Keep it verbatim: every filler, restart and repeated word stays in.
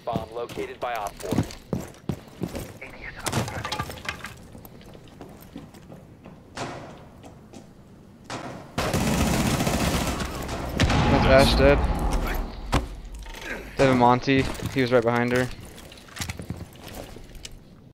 bomb located by Op four. That's Ash dead. Devin Monty, he was right behind her.